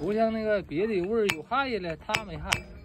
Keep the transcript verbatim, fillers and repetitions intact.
不像那个别的味儿有害了，它没害。